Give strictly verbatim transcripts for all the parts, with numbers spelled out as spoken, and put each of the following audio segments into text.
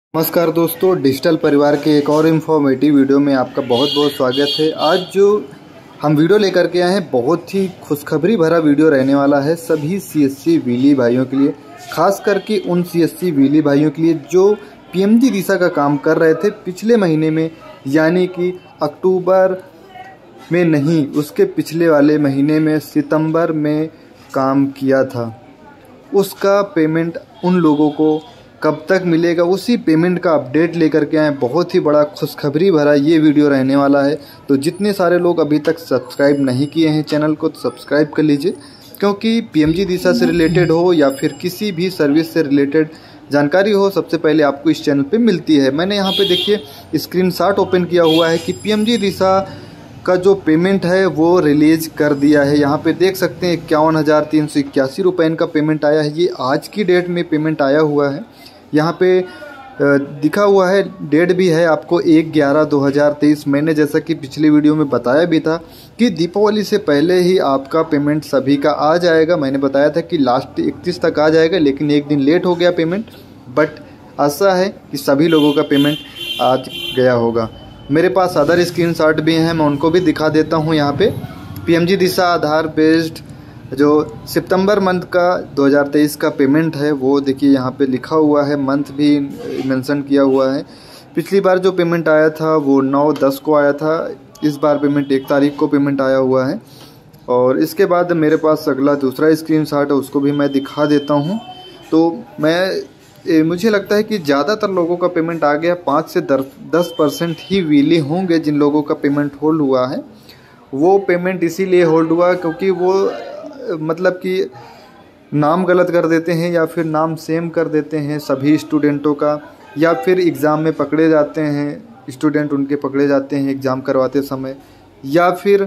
नमस्कार दोस्तों, डिजिटल परिवार के एक और इन्फॉर्मेटिव वीडियो में आपका बहुत बहुत स्वागत है। आज जो हम वीडियो लेकर के आए हैं बहुत ही खुशखबरी भरा वीडियो रहने वाला है सभी सीएससी व्हीली भाइयों के लिए, खास करके उन सीएससी व्हीली भाइयों के लिए जो पीएमजी दिशा का काम कर रहे थे पिछले महीने में, यानी कि अक्टूबर में नहीं उसके पिछले वाले महीने में सितंबर में काम किया था। उसका पेमेंट उन लोगों को कब तक मिलेगा, उसी पेमेंट का अपडेट लेकर के आए। बहुत ही बड़ा खुशखबरी भरा ये वीडियो रहने वाला है। तो जितने सारे लोग अभी तक सब्सक्राइब नहीं किए हैं चैनल को, तो सब्सक्राइब कर लीजिए, क्योंकि पीएमजी दिशा से रिलेटेड हो या फिर किसी भी सर्विस से रिलेटेड जानकारी हो, सबसे पहले आपको इस चैनल पे मिलती है। मैंने यहाँ पे देखिए स्क्रीनशॉट ओपन किया हुआ है कि पीएमजी दिशा का जो पेमेंट है वो रिलीज कर दिया है। यहाँ पे देख सकते हैं इक्यावन हज़ार तीन सौ इक्यासी रुपये इनका पेमेंट आया है। ये आज की डेट में पेमेंट आया हुआ है। यहाँ पे दिखा हुआ है, डेट भी है आपको एक ग्यारह दो हज़ार तेईस। मैंने जैसा कि पिछली वीडियो में बताया भी था कि दीपावली से पहले ही आपका पेमेंट सभी का आ जाएगा। मैंने बताया था कि लास्ट इकतीस तक आ जाएगा, लेकिन एक दिन लेट हो गया पेमेंट, बट आशा है कि सभी लोगों का पेमेंट आज गया होगा। मेरे पास अदर स्क्रीनशॉट भी हैं, मैं उनको भी दिखा देता हूँ। यहाँ पे पीएमजी दिशा आधार बेस्ड जो सितंबर मंथ का दो हज़ार तेईस का पेमेंट है वो देखिए यहाँ पे लिखा हुआ है, मंथ भी मेंशन किया हुआ है। पिछली बार जो पेमेंट आया था वो नौ दस को आया था, इस बार पेमेंट एक तारीख को पेमेंट आया हुआ है। और इसके बाद मेरे पास अगला दूसरा स्क्रीनशॉट है, उसको भी मैं दिखा देता हूँ। तो मैं ए, मुझे लगता है कि ज़्यादातर लोगों का पेमेंट आ गया। पाँच से दस परसेंट ही व्हीली होंगे जिन लोगों का पेमेंट होल्ड हुआ है। वो पेमेंट इसीलिए होल्ड हुआ क्योंकि वो मतलब कि नाम गलत कर देते हैं या फिर नाम सेम कर देते हैं सभी स्टूडेंटों का, या फिर एग्ज़ाम में पकड़े जाते हैं स्टूडेंट, उनके पकड़े जाते हैं एग्ज़ाम करवाते समय, या फिर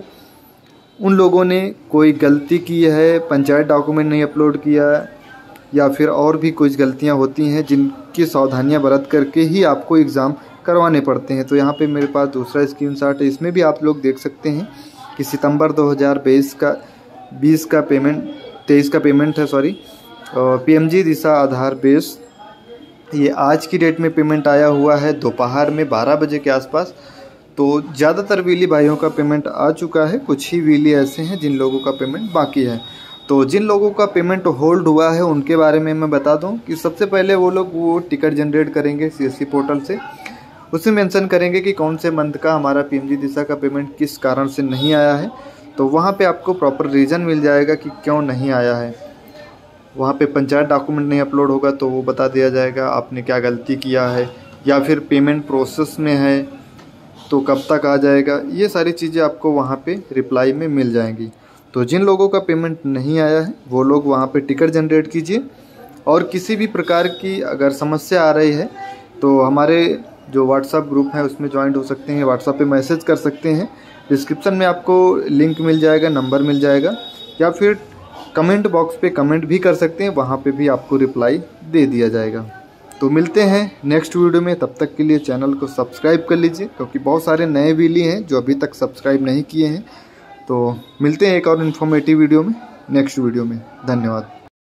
उन लोगों ने कोई गलती की है, पंचायत डॉक्यूमेंट नहीं अपलोड किया, या फिर और भी कुछ गलतियां होती हैं जिनकी सावधानियां बरत करके ही आपको एग्ज़ाम करवाने पड़ते हैं। तो यहाँ पे मेरे पास दूसरा स्क्रीनशॉट है, इसमें भी आप लोग देख सकते हैं कि सितंबर दो हज़ार बाईस का बीस का पेमेंट तेईस का पेमेंट है, sorry, PMG Disha Aadhaar base, ये आज की डेट में पेमेंट आया हुआ है दोपहर में बारह बजे के आसपास। तो ज़्यादातर व्हीली भाइयों का पेमेंट आ चुका है, कुछ ही व्हीली ऐसे हैं जिन लोगों का पेमेंट बाकी है। तो जिन लोगों का पेमेंट होल्ड हुआ है उनके बारे में मैं बता दूं कि सबसे पहले वो लोग वो टिकट जनरेट करेंगे सीएससी पोर्टल से, उसमें मेंशन करेंगे कि कौन से मंथ का हमारा पीएमजी दिशा का पेमेंट किस कारण से नहीं आया है। तो वहाँ पे आपको प्रॉपर रीज़न मिल जाएगा कि क्यों नहीं आया है। वहाँ पे पंचायत डॉक्यूमेंट नहीं अपलोड होगा तो वो बता दिया जाएगा आपने क्या गलती किया है, या फिर पेमेंट प्रोसेस में है तो कब तक आ जाएगा। ये सारी चीज़ें आपको वहाँ पे रिप्लाई में मिल जाएंगी। तो जिन लोगों का पेमेंट नहीं आया है वो लोग वहाँ पे टिकट जनरेट कीजिए, और किसी भी प्रकार की अगर समस्या आ रही है तो हमारे जो व्हाट्सएप ग्रुप है उसमें ज्वाइंट हो सकते हैं, व्हाट्सएप पे मैसेज कर सकते हैं। डिस्क्रिप्शन में आपको लिंक मिल जाएगा, नंबर मिल जाएगा, या फिर कमेंट बॉक्स पे कमेंट भी कर सकते हैं, वहाँ पे भी आपको रिप्लाई दे दिया जाएगा। तो मिलते हैं नेक्स्ट वीडियो में, तब तक के लिए चैनल को सब्सक्राइब कर लीजिए, क्योंकि बहुत सारे नए व्हीली हैं जो अभी तक सब्सक्राइब नहीं किए हैं। तो मिलते हैं एक और इन्फॉर्मेटिव वीडियो में नेक्स्ट वीडियो में। धन्यवाद।